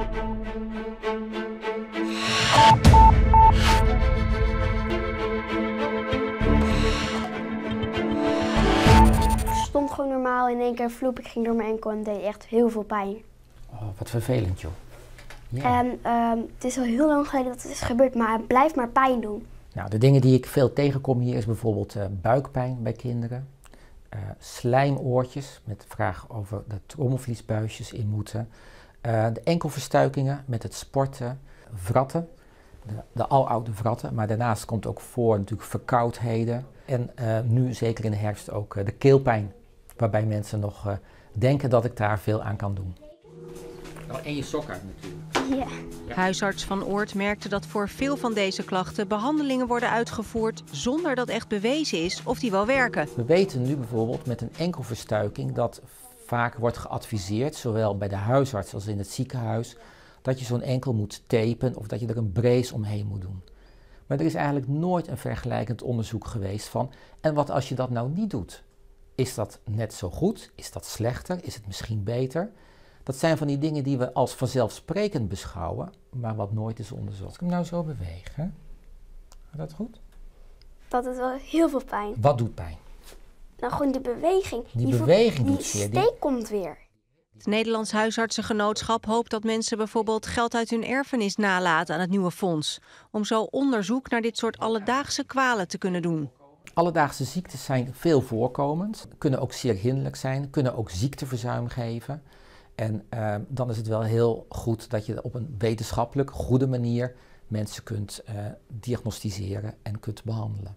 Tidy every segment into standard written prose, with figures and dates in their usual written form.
Ik stond gewoon normaal in één keer vloep. Ik ging door mijn enkel en deed echt heel veel pijn. Oh, wat vervelend, joh. Ja. En het is al heel lang geleden dat het is gebeurd, maar het blijft maar pijn doen. Nou, de dingen die ik veel tegenkom hier is bijvoorbeeld buikpijn bij kinderen. Slijmoortjes met de vraag over de trommelvliesbuisjes in moeten. De enkelverstuikingen met het sporten, wratten, de aloude wratten. Maar daarnaast komt ook voor natuurlijk verkoudheden. En nu zeker in de herfst ook de keelpijn. Waarbij mensen nog denken dat ik daar veel aan kan doen. En je sok uit natuurlijk. Ja. Huisarts Van Oort merkte dat voor veel van deze klachten behandelingen worden uitgevoerd zonder dat echt bewezen is of die wel werken. We weten nu bijvoorbeeld met een enkelverstuiking dat vaak wordt geadviseerd, zowel bij de huisarts als in het ziekenhuis, dat je zo'n enkel moet tapen of dat je er een brace omheen moet doen. Maar er is eigenlijk nooit een vergelijkend onderzoek geweest van, en wat als je dat nou niet doet? Is dat net zo goed? Is dat slechter? Is het misschien beter? Dat zijn van die dingen die we als vanzelfsprekend beschouwen, maar wat nooit is onderzocht. Als ik hem nou zo beweeg, hè? Gaat dat goed? Dat is wel heel veel pijn. Wat doet pijn? Nou, gewoon die beweging. Die beweging doet die zeer. steek komt weer. Het Nederlands Huisartsengenootschap hoopt dat mensen bijvoorbeeld geld uit hun erfenis nalaten aan het nieuwe fonds. Om zo onderzoek naar dit soort alledaagse kwalen te kunnen doen. Alledaagse ziektes zijn veel voorkomend, kunnen ook zeer hinderlijk zijn, kunnen ook ziekteverzuim geven. En dan is het wel heel goed dat je op een wetenschappelijk goede manier mensen kunt diagnosticeren en kunt behandelen.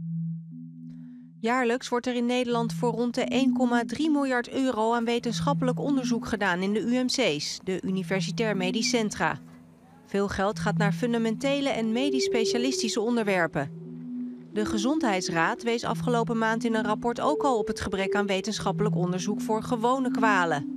Jaarlijks wordt er in Nederland voor rond de 1,3 miljard euro aan wetenschappelijk onderzoek gedaan in de UMC's, de Universitair Medisch Centra. Veel geld gaat naar fundamentele en medisch specialistische onderwerpen. De Gezondheidsraad wees afgelopen maand in een rapport ook al op het gebrek aan wetenschappelijk onderzoek voor gewone kwalen.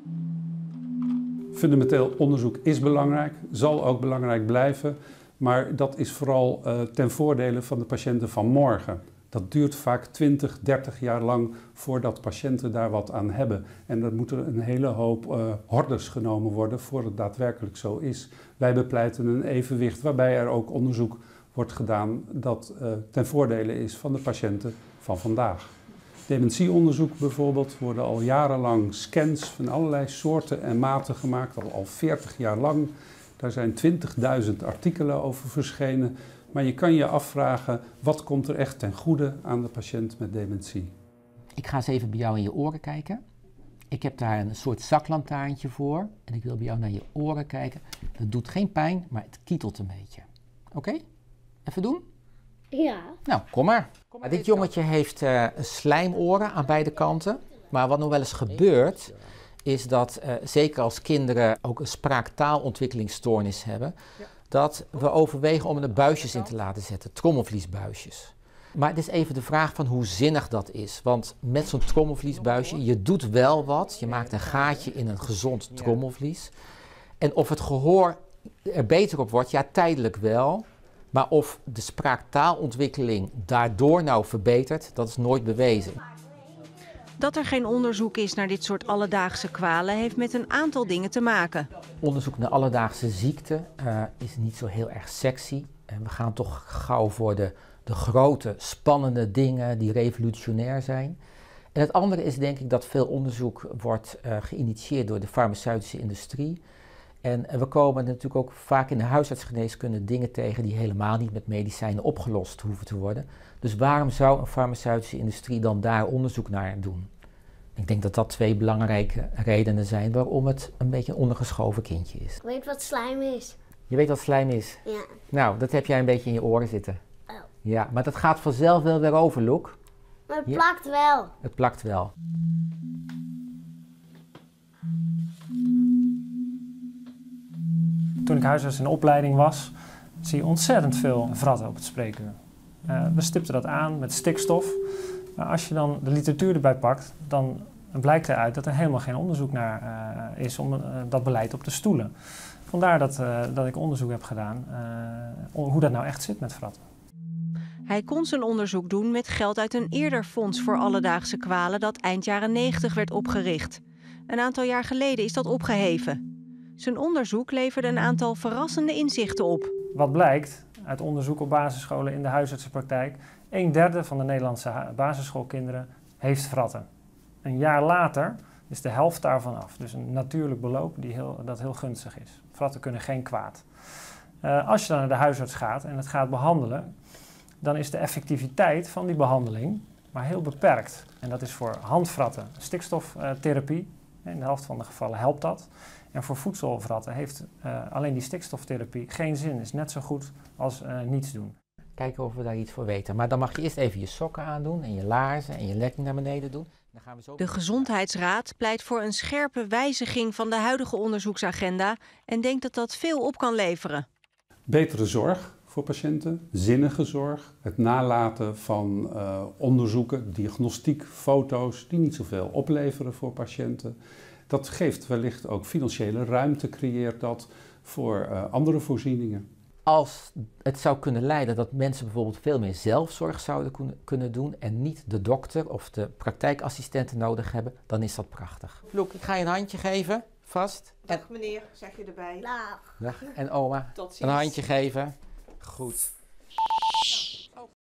Fundamenteel onderzoek is belangrijk, zal ook belangrijk blijven, maar dat is vooral ten voordele van de patiënten van morgen. Dat duurt vaak 20, 30 jaar lang voordat patiënten daar wat aan hebben. En er moeten een hele hoop hordes genomen worden voor het daadwerkelijk zo is. Wij bepleiten een evenwicht waarbij er ook onderzoek wordt gedaan dat ten voordele is van de patiënten van vandaag. Dementieonderzoek bijvoorbeeld worden al jarenlang scans van allerlei soorten en maten gemaakt, al 40 jaar lang. Daar zijn 20.000 artikelen over verschenen. Maar je kan je afvragen, wat komt er echt ten goede aan de patiënt met dementie? Ik ga eens even bij jou in je oren kijken. Ik heb daar een soort zaklantaarntje voor. En ik wil bij jou naar je oren kijken. Het doet geen pijn, maar het kietelt een beetje. Oké? Even doen? Ja. Nou, kom maar. Dit jongetje heeft slijmoren aan beide kanten. Maar wat nog wel eens gebeurt, is dat zeker als kinderen ook een spraak-taalontwikkelingsstoornis hebben, dat we overwegen om er buisjes in te laten zetten, trommelvliesbuisjes. Maar het is even de vraag van hoe zinnig dat is. Want met zo'n trommelvliesbuisje, je doet wel wat. Je maakt een gaatje in een gezond trommelvlies. En of het gehoor er beter op wordt, ja, tijdelijk wel. Maar of de spraak-taalontwikkeling daardoor nou verbetert, dat is nooit bewezen. Dat er geen onderzoek is naar dit soort alledaagse kwalen heeft met een aantal dingen te maken. Onderzoek naar alledaagse ziekten is niet zo heel erg sexy. En we gaan toch gauw voor de grote, spannende dingen die revolutionair zijn. En het andere is denk ik dat veel onderzoek wordt geïnitieerd door de farmaceutische industrie. En we komen natuurlijk ook vaak in de huisartsgeneeskunde dingen tegen die helemaal niet met medicijnen opgelost hoeven te worden. Dus waarom zou een farmaceutische industrie dan daar onderzoek naar doen? Ik denk dat dat twee belangrijke redenen zijn waarom het een beetje een ondergeschoven kindje is. Ik weet wat slijm is. Je weet wat slijm is? Ja. Nou, dat heb jij een beetje in je oren zitten. Oh. Ja, maar dat gaat vanzelf wel weer over, Loek. Maar het plakt wel. Het plakt wel. Toen ik huisarts in opleiding was, zie je ontzettend veel wratten op het spreekuur. We stipten dat aan met stikstof. Maar als je dan de literatuur erbij pakt, dan blijkt eruit dat er helemaal geen onderzoek naar is om dat beleid op te stoelen. Vandaar dat ik onderzoek heb gedaan hoe dat nou echt zit met wratten. Hij kon zijn onderzoek doen met geld uit een eerder fonds voor alledaagse kwalen dat eind jaren 90 werd opgericht. Een aantal jaar geleden is dat opgeheven. Zijn onderzoek leverde een aantal verrassende inzichten op. Wat blijkt uit onderzoek op basisscholen in de huisartsenpraktijk, 1/3 van de Nederlandse basisschoolkinderen heeft vratten. Een jaar later is de helft daarvan af. Dus een natuurlijk beloop dat heel gunstig is. Vratten kunnen geen kwaad. Als je dan naar de huisarts gaat en het gaat behandelen, dan is de effectiviteit van die behandeling maar heel beperkt. En dat is voor handvratten stikstoftherapie. In de helft van de gevallen helpt dat. En voor voedselvratten heeft alleen die stikstoftherapie geen zin. Is net zo goed als niets doen. Kijken of we daar iets voor weten. Maar dan mag je eerst even je sokken aandoen en je laarzen en je lekking naar beneden doen. Dan gaan we zo... De Gezondheidsraad pleit voor een scherpe wijziging van de huidige onderzoeksagenda en denkt dat dat veel op kan leveren. Betere zorg voor patiënten, zinnige zorg, het nalaten van onderzoeken, diagnostiek, foto's die niet zoveel opleveren voor patiënten. Dat geeft wellicht ook financiële ruimte, creëert dat voor andere voorzieningen. Als het zou kunnen leiden dat mensen bijvoorbeeld veel meer zelfzorg zouden kunnen doen en niet de dokter of de praktijkassistenten nodig hebben, dan is dat prachtig. Loek, ik ga je een handje geven, vast. Dag meneer, zeg je erbij. Dag. Dag. En oma, Tot ziens. een handje geven. Goed.